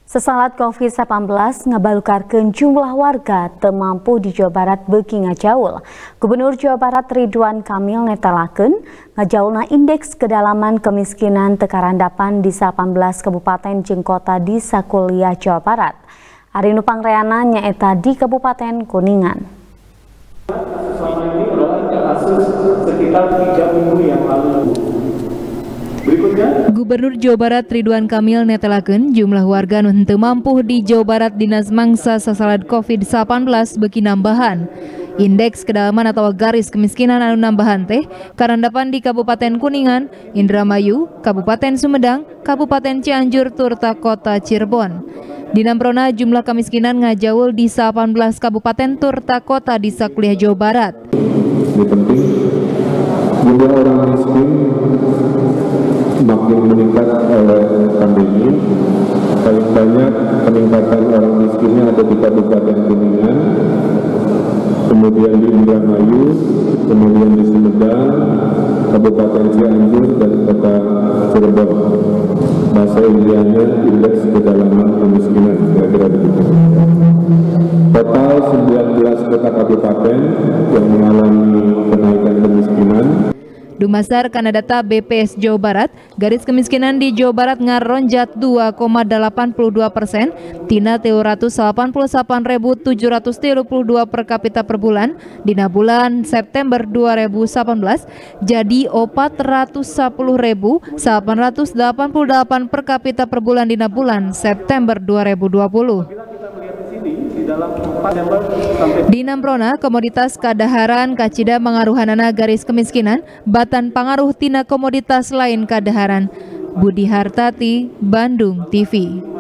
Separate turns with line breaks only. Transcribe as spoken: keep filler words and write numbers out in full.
Sesalat covid sembilan belas ngabalukarkeun jumlah warga teu mampu di Jawa Barat beuki ngajaul. Gubernur Jawa Barat Ridwan Kamil netelakeun ngajaulna indeks kedalaman kemiskinan teu karandapan di delapan belas kabupaten jeung kota di sakuliah Jawa Barat. Ari nu pangreana nyaeta di Kabupaten Kuningan.
Selama ini ada kasus sekitar tiga minggu yang lalu. Berikutnya,
Gubernur Jawa Barat Ridwan Kamil netelakeun jumlah warga nu henteu mampu di Jawa Barat dinas mangsa sasalat covid delapan belas beuki nambahan. Indeks kedalaman atau garis kemiskinan anu nambahan teh karandapan di Kabupaten Kuningan, Indramayu, Kabupaten Sumedang, Kabupaten Cianjur, serta Kota Cirebon. Dinamprona jumlah kemiskinan ngajaul di delapan belas kabupaten serta kota di sakuliah Jawa Barat.
Ini penting, jumlah orang miskin makin meningkat oleh pandemi. Paling banyak peningkatan orang miskinnya ada di Kabupaten Kuningan, kemudian di Indramayu, kemudian di Sumedang, Kabupaten Cianjur, dan Kota Cirebon. Bahasa Indianya indeks kedalaman kemiskinan, kira-kira begitu. Total sembilan belas kota kabupaten yang mengalami kenaikan kemiskinan.
Dumasar kana data B P S Jawa Barat, garis kemiskinan di Jawa Barat ngaronjat dua koma delapan puluh dua persen tina tiga ratus delapan puluh delapan ribu tujuh ratus tiga puluh dua per kapita per bulan dina bulan September dua ribu delapan belas jadi empat ratus sepuluh ribu delapan ratus delapan puluh delapan per kapita per bulan dina bulan September dua ribu dua puluh. Di Namprona, komoditas kadaharan kacida mangaruhanana garis kemiskinan, batan pangaruh tina komoditas lain kadaharan. Budi Hartati, Bandung T V.